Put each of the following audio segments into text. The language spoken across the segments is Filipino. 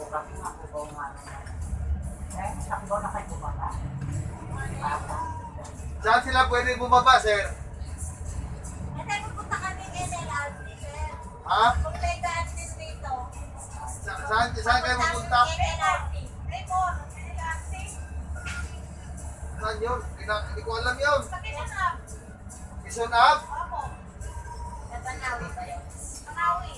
Saan sila pwede bumaba, sir? Kasi pupunta kami NLRT, sir. Ha? Kung may daanin dito. Saan kayo pupunta? NLRT. Raymond, NLRT. Saan yun? Hindi ko alam yun. Sa Quezon. Quezon Ave? Opo. Sa Banawi ba yun? Banawi.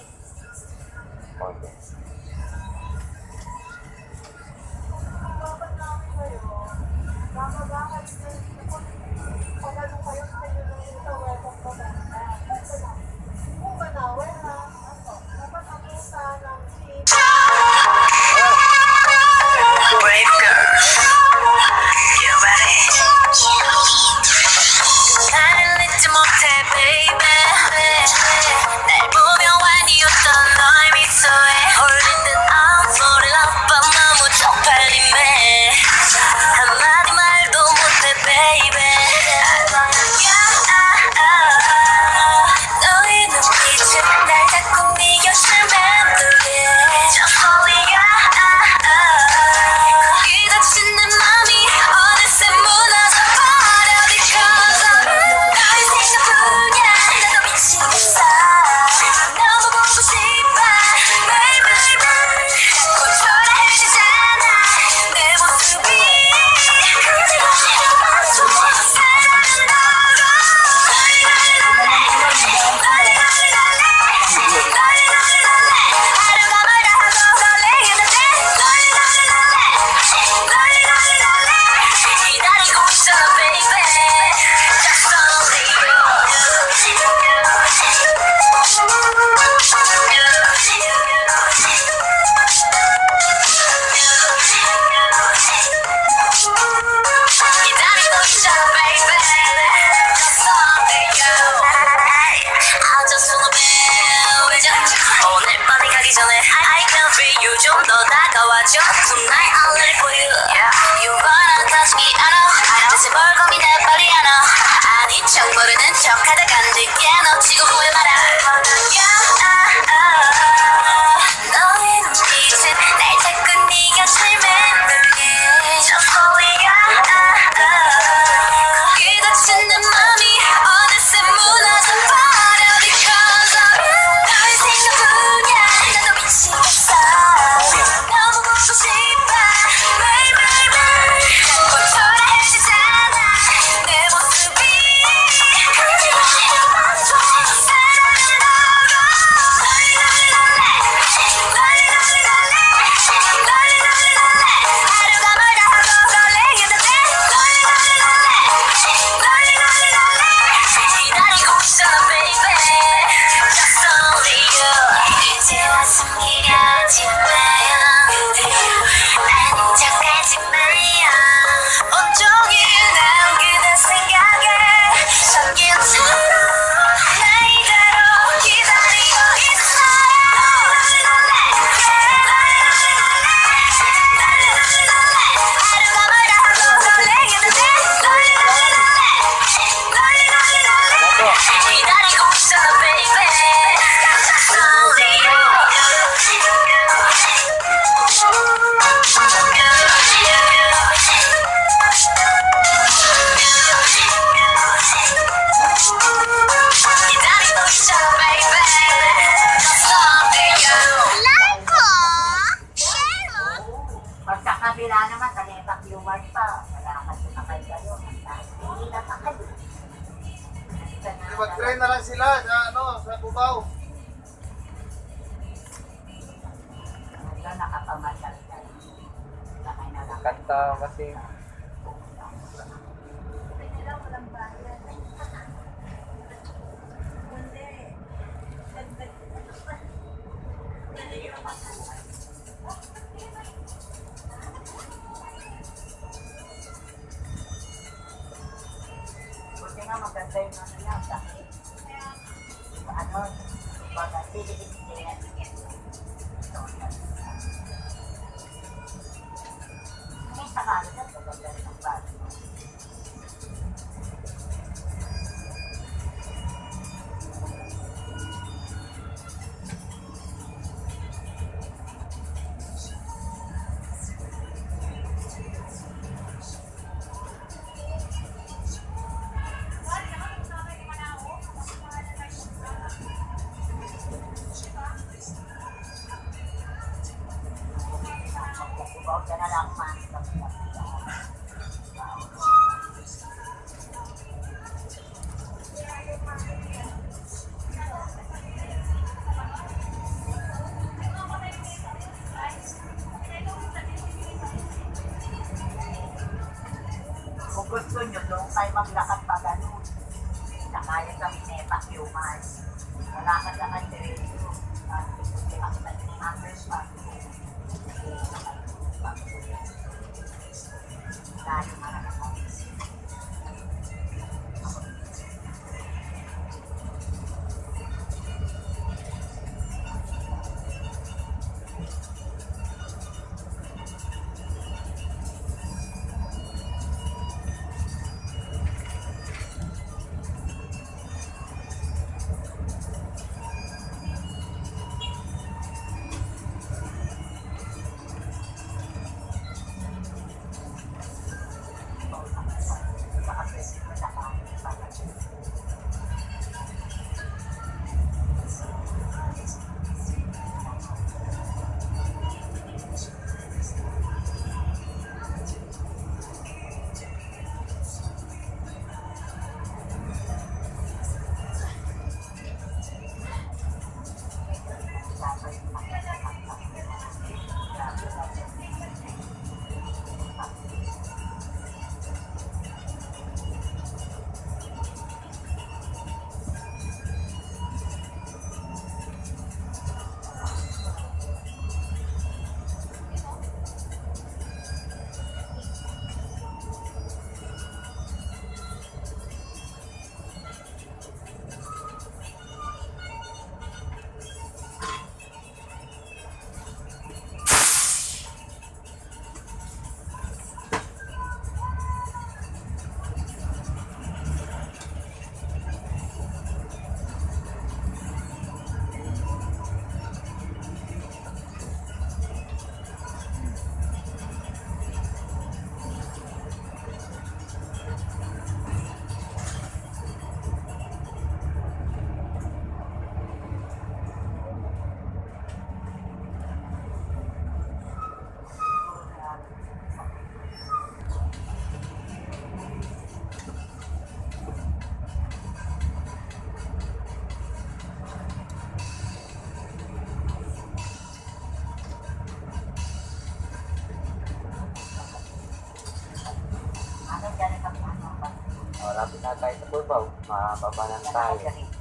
Brave girl, you ready? 나를 잊지 못해, baby. 날 보며 완이었던 너의 미소에 홀린 듯 I'm falling in love, but 너무 쪽팔림에 한마디 말도 못해, baby. 너의 눈빛은 날 자꾸 네 곁을 맴돌게 저 소리가 거기 닫힌 내 맘이 어느새 무너져버려 because of 너의 생각뿐이야 나도 미치겠어 너무 보고 싶어 baby 자꾸 초라해지잖아 내 모습이 기다리고 있잖아 baby Just only 기다리고 있잖아 baby Just only you I just wanna be with you 오늘 밤이 가기 전에 I can feel you 좀 더 다가와줘 Tonight I'll let it for you You wanna touch me I know 대체 뭘 고민해 빨리 안 와 아닌 척 모르는 척 하다가 늦게 놓치고 후회 마라 너의 눈빛은 날 자꾸 네 곁을 맴돌게 저 소리가 거기 닫힌 내 맘이 어느새 무너져버려 because of you 너의 생각뿐이야 나도 미치겠어 너무 보고 싶어 baby 자꾸 초라해지잖아 내 모습이 하루가 멀다 하고 설레게 돼 기다리고 있잖아 baby Just only you 이제와 숨기려 지마요 아닌 척하지 마요 온종일 난 그대 생각에 잠긴 채로 나 이대로 기다리고 있어요 하루가 멀다 하고 설레게 돼 기다리고 있잖아 baby Just only 기다리고 있잖아 baby Just only you Like ko? Share mo? Pagkakabila naman, kalipat viewers pa. Wala kasi na kayo. Hindi na pa kayo. Mag-try na lang sila sa Cubao. Hanggang nakapamasyal ka. Sakay na lang. Kanta kasi. Walang bayan. Buti nga maganda yung ano lang. Dahil ano, baga siligin sila. May sakalo na sa ganda ng bago. gusto nyo, doon kayo maglakad pa ganun. Nakaya kami nepak yung mas. Malakad lang ang diretso. Hindi kami nag-numbers pa. Dahil marami mo. Malapit na tayo sa Burbaw. Mababa na tayo.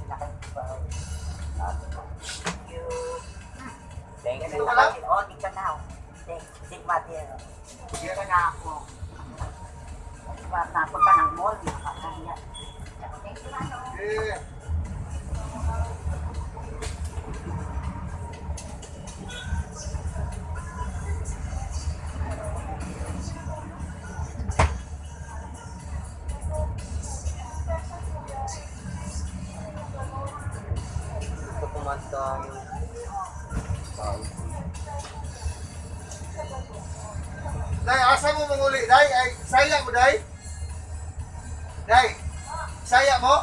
Thank you. Oh, di ka na. Sigma din. Dito na ako. Napunta ng mall. Nakakaya. Eh, Gusto kumanta yung Day, asa mo manguli? Day, ay, saya mo, Day? Day, saya mo?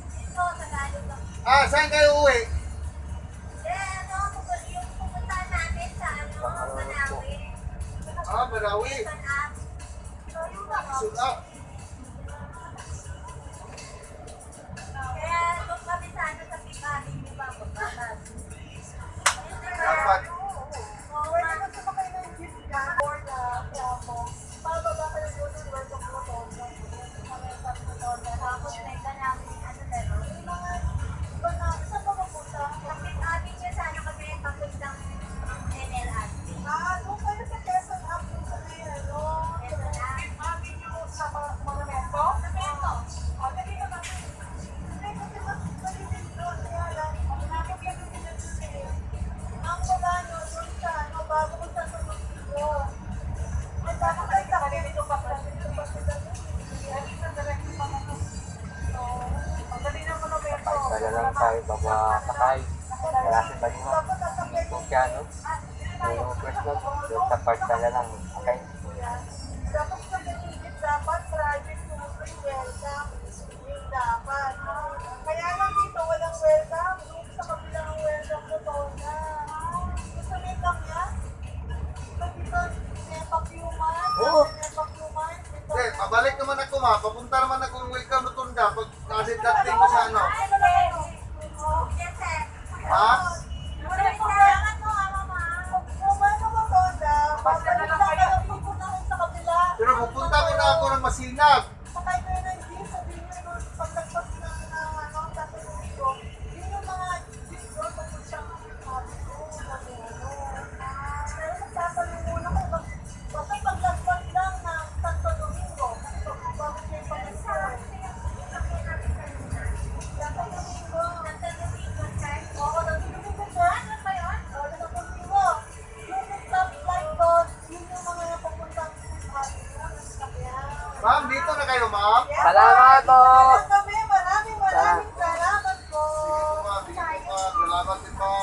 Ah, saan kayo uwi? Ah, Marawi. Suda. Dapat. Tayo lang tayo baba sakay. Wala si Balino. Ito siya, no? Yung first note, yung sa part na lang. Okay? Dapat sa ganigit, dapat private kung welcome. Yung dapat. Kaya lang dito walang welcome. Yung sa kabilang ang welcome ko to na. Gusto mo yung lang yan? Dito, nepakyuman. Oo. Nepakyuman. Eh, pabalik naman ako, ma. Papunta naman ako ng welcome na tunda. Pag kasi dating ko sa ano. Ha? Pero pupunta ko na ako ng Masinag. dito na kayo, ma'am. Yes, Salamat po. Salamat kami. Maraming salamat po. Sige po, ma'am. Sige po, ma'am. Salamat din, ma'am.